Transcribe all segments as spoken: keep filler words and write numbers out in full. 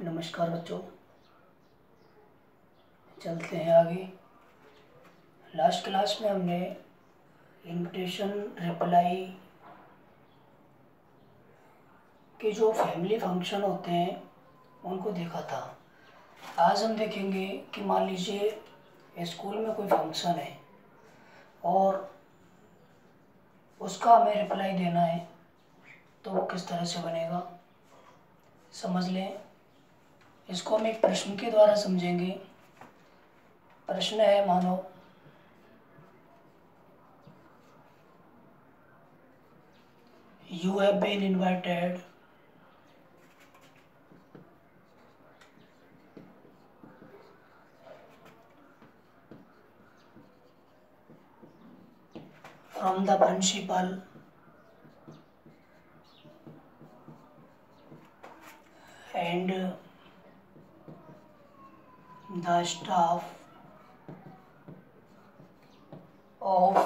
नमस्कार बच्चों, चलते हैं आगे। लास्ट क्लास में हमने इनविटेशन रिप्लाई के जो फैमिली फंक्शन होते हैं उनको देखा था। आज हम देखेंगे कि मान लीजिए स्कूल में कोई फंक्शन है और उसका हमें रिप्लाई देना है, तो वो किस तरह से बनेगा समझ लें। इसको हम एक प्रश्न के द्वारा समझेंगे। प्रश्न है, मानो you have been invited from the principal and the staff of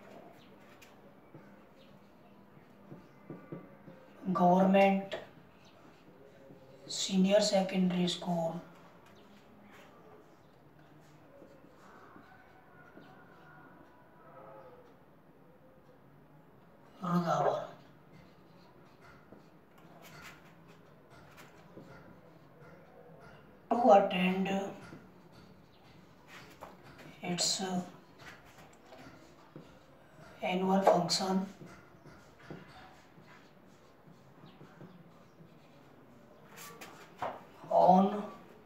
government senior secondary school Rudavar to attend its annual function on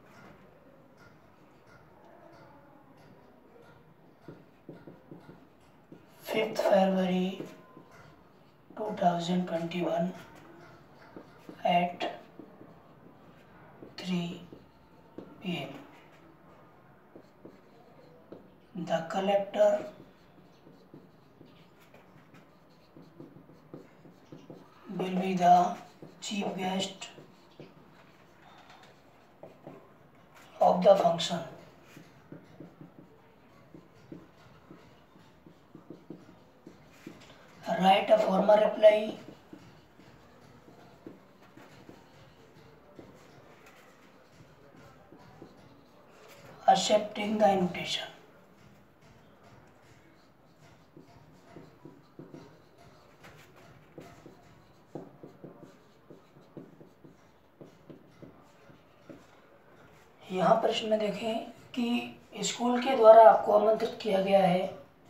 fifth February two thousand twenty-one at three p m The collector will be the chief guest of the function. Write a formal reply accepting the invitation. यहाँ प्रश्न में देखें कि school के द्वारा आपको आमंत्रित किया गया है।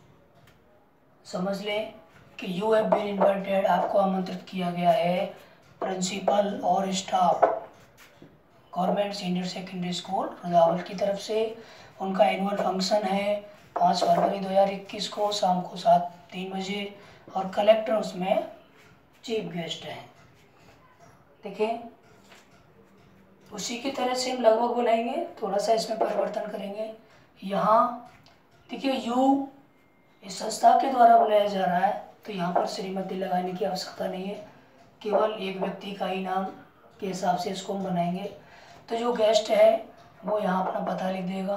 समझ लें कि यू हैव बीन इनवाइटेड, आपको आमंत्रित किया गया है प्रिंसिपल और staff government senior secondary school Rudawal की तरफ से। उनका एनुअल फंक्शन है पाँच फरवरी दो हज़ार इक्कीस को शाम को सात तीन बजे और कलेक्टर उसमें चीफ गेस्ट हैं। देखें, उसी की तरह से हम लगभग बनाएंगे, थोड़ा सा इसमें परिवर्तन करेंगे। यहाँ देखिए यू इस संस्था के द्वारा बुलाया जा रहा है, तो यहाँ पर श्रीमती लगाने की आवश्यकता नहीं है, केवल एक व्यक्ति का ही नाम के हिसाब से इसको हम बनाएंगे। तो जो गेस्ट है वो यहाँ अपना पता लिख देगा।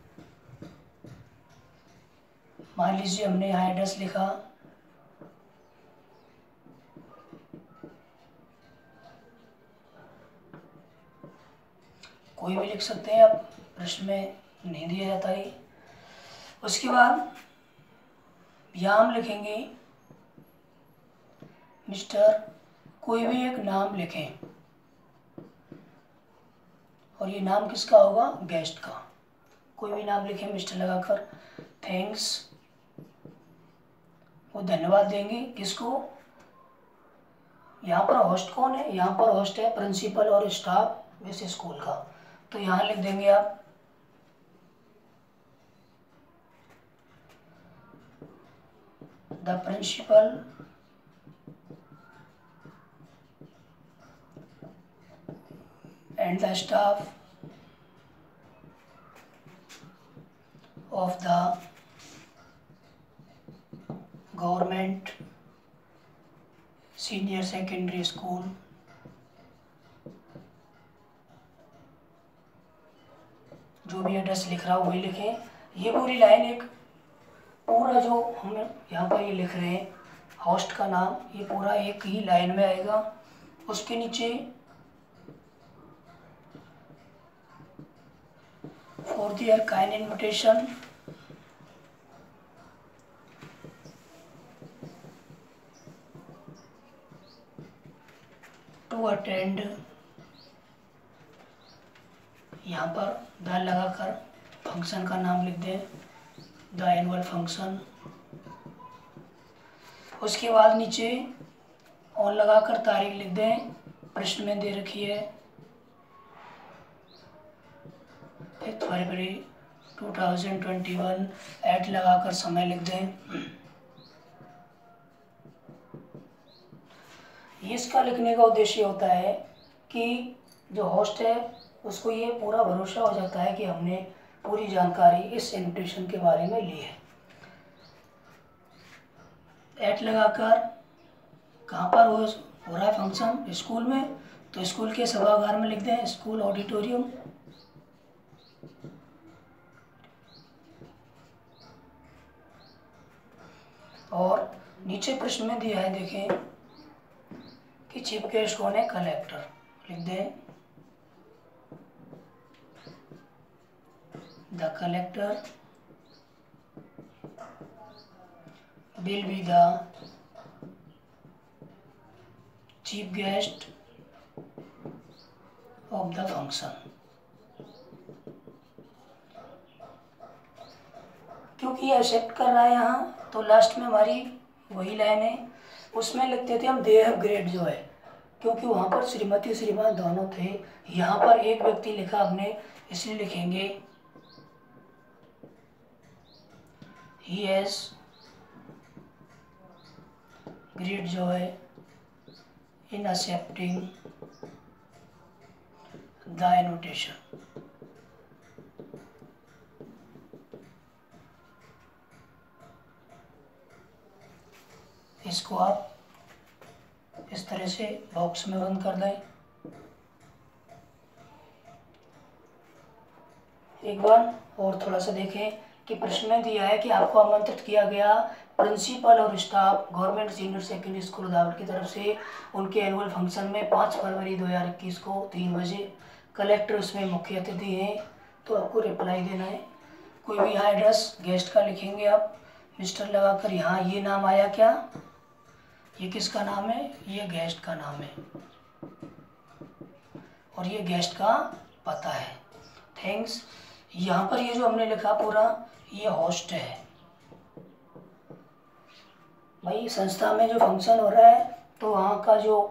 मान लीजिए हमने यहाँ एड्रेस लिखा, कोई भी लिख सकते हैं, आप प्रश्न में नहीं दिया जाता है। उसके बाद यहाँ हम लिखेंगे मिस्टर, कोई भी एक नाम लिखें और ये नाम किसका होगा, गेस्ट का। कोई भी नाम लिखें मिस्टर लगाकर। थैंक्स, वो धन्यवाद देंगे किसको, यहाँ पर होस्ट कौन है, यहाँ पर होस्ट है प्रिंसिपल और स्टाफ वैसे स्कूल का, तो यहाँ लिख देंगे आप the principal and the staff of the government senior secondary school जो भी एड्रेस लिख रहा हो वही लिखें। ये पूरी लाइन एक पूरा जो हम यहाँ पर ये लिख रहे हैं होस्ट का नाम, ये पूरा एक ही लाइन में आएगा। उसके नीचे for their kind invitation to attend, यहाँ पर द लगाकर फंक्शन का नाम लिख दें, द एनुअल फंक्शन। उसके बाद नीचे ऑन लगाकर तारीख लिख दें, प्रश्न में दे रखी है fifth February two thousand twenty one. Eight लगाकर समय लिख दें। इसका लिखने का उद्देश्य होता है कि जो होस्ट है उसको ये पूरा भरोसा हो जाता है कि हमने पूरी जानकारी इस इन्विटेशन के बारे में ली है। एट लगाकर कहाँ पर हो हो रहा है फंक्शन, स्कूल में, तो स्कूल के सभागार में लिख दें, स्कूल ऑडिटोरियम। और नीचे प्रश्न में दिया है, देखें कि चीफ गेस्ट कौन है, कलेक्टर, लिख दें the collector will be the chief guest of the function. क्योंकि ये एक्सेप्ट कर रहा है यहाँ, तो लास्ट में हमारी वही लाइन है, उसमें लिखते थे हम दे हैव ग्रेड जो है, क्योंकि वहाँ पर श्रीमती श्रीमान दोनों थे, यहाँ पर एक व्यक्ति लिखा हमने, इसलिए लिखेंगे ही हैज ग्रेड जो है इन एक्सेप्टिंग द इन्विटेशन। इसको आप इस तरह से बॉक्स में बंद कर दें। एक बार और थोड़ा सा देखें कि प्रश्न में दिया है कि आपको आमंत्रित किया गया प्रिंसिपल और staff government senior secondary school Rudawal की तरफ से उनके एनुअल फंक्शन में पाँच फरवरी दो हज़ार इक्कीस को तीन बजे। कलेक्टर उसमें मुख्य अतिथि हैं, तो आपको रिप्लाई देना है। कोई भी यहाँ एड्रेस गेस्ट का लिखेंगे आप, मिस्टर लगाकर। यहाँ ये नाम आया क्या, ये किसका नाम है, ये गेस्ट का नाम है, और ये गेस्ट का पता है। थैंक्स। यहाँ पर ये जो हमने लिखा पूरा, ये होस्ट है। भाई संस्था में जो फंक्शन हो रहा है, तो वहाँ का जो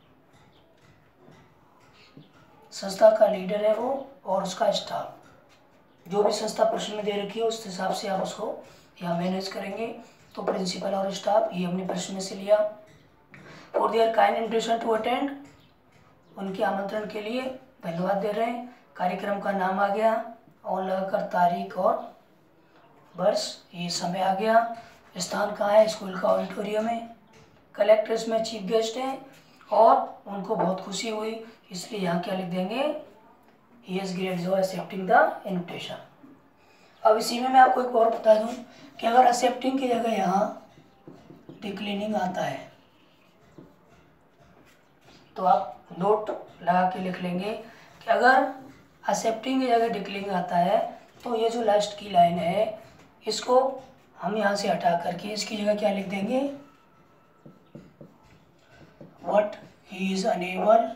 संस्था का लीडर है वो और उसका स्टाफ, जो भी संस्था प्रश्न में दे रखी है उस हिसाब से आप उसको यहाँ मैनेज करेंगे। तो प्रिंसिपल और स्टाफ ये हमने प्रश्न में से लिया। For their kind invitation to attend, उनके आमंत्रण के लिए धन्यवाद दे रहे हैं। कार्यक्रम का नाम आ गया, ऑन लगाकर तारीख और वर्ष, ये समय आ गया। स्थान कहाँ है, स्कूल का ऑडिटोरियम है। कलेक्टर इसमें चीफ गेस्ट हैं और उनको बहुत खुशी हुई, इसलिए यहाँ क्या लिख देंगे, he has great joy accepting the invitation. अब इसी में मैं आपको एक और बता दूं कि अगर एक्सेप्टिंग की जगह यहाँ डिक्लाइनिंग आता है, तो आप नोट लगा के लिख लेंगे कि अगर एक्सेप्टिंग की जगह डिक्लाइनिंग आता है, तो ये जो लास्ट की लाइन है इसको हम यहाँ से हटा करके इसकी जगह क्या लिख देंगे, what he is unable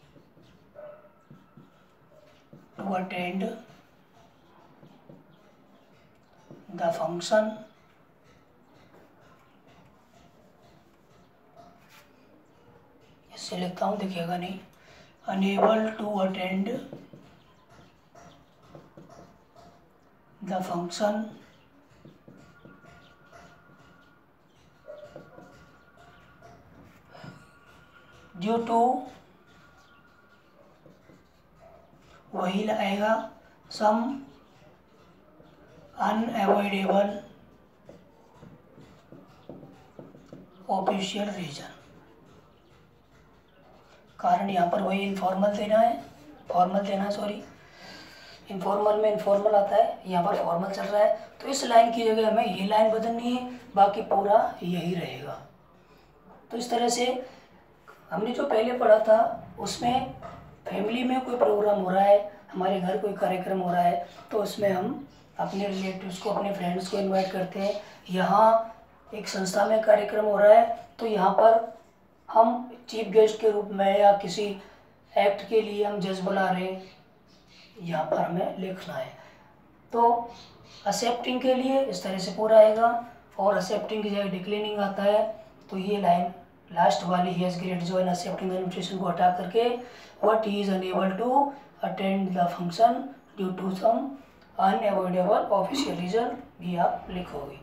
to attend the function इससे लिखता हूँ, देखिएगा नहीं, unable to attend the function due to, वही आएगा, सम अनअवॉइडेबल ऑफिशियल रीजन। कारण यहाँ पर वही इनफॉर्मल देना है, फॉर्मल देना है, सॉरी, इनफॉर्मल में इनफॉर्मल आता है, यहाँ पर फॉर्मल चल रहा है, तो इस लाइन की जगह हमें ये लाइन बदलनी है, बाकी पूरा यही रहेगा। तो इस तरह से हमने जो पहले पढ़ा था उसमें फैमिली में कोई प्रोग्राम हो रहा है, हमारे घर कोई कार्यक्रम हो रहा है तो उसमें हम अपने रिलेटिव्स को, अपने फ्रेंड्स को इनवाइट करते हैं। यहाँ एक संस्था में कार्यक्रम हो रहा है तो यहाँ पर हम चीफ गेस्ट के रूप में या किसी एक्ट के लिए हम जज बुला रहे हैं, यहाँ पर हमें लिखना है। तो एक्सेप्टिंग के लिए इस तरह से पूरा आएगा, और एक्सेप्टिंग की जगह डिक्लाइनिंग आता है तो ये लाइन लास्ट वाली he has great joy in accepting the invitation को हटा करके what he is unable to attend the function due to some unavoidable official reason भी आप लिखोगे।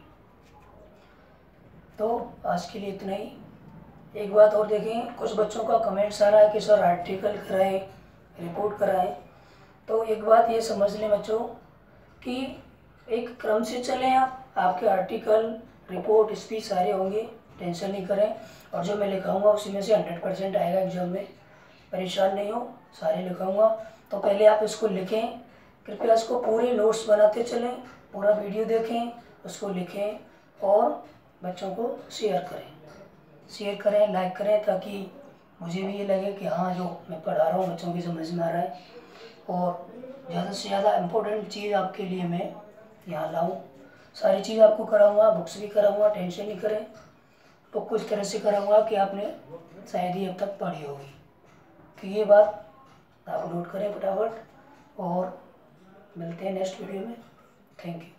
तो आज के लिए इतना ही। एक बात और देखें, कुछ बच्चों का कमेंट्स आ रहा है कि सर आर्टिकल कराएं, रिपोर्ट कराएं। तो एक बात ये समझ लें बच्चों कि एक क्रम से चलें आप, आपके आर्टिकल, रिपोर्ट, स्पीच सारे होंगे, टेंशन नहीं करें। और जो मैं लिखाऊंगा उसी में से हंड्रेड परसेंट आएगा एग्जाम में, परेशान नहीं हो, सारे लिखाऊंगा। तो पहले आप इसको लिखें, कृपया इसको पूरे नोट्स बनाते चलें, पूरा वीडियो देखें, उसको लिखें और बच्चों को शेयर करें शेयर करें लाइक करें, ताकि मुझे भी ये लगे कि हाँ जो मैं पढ़ा रहा हूँ बच्चों की समझ में आ रहा है, और ज़्यादा से ज़्यादा इम्पोर्टेंट चीज़ आपके लिए मैं यहाँ लाऊं। सारी चीज़ आपको कराऊंगा, बुक्स भी कराऊंगा, टेंशन नहीं करें। तो कुछ तरह से कराऊंगा कि आपने शायद ही अब तक पढ़ी होगी। तो ये बात आप नोट करें फटाफट, और मिलते हैं नेक्स्ट वीडियो में। Thank you.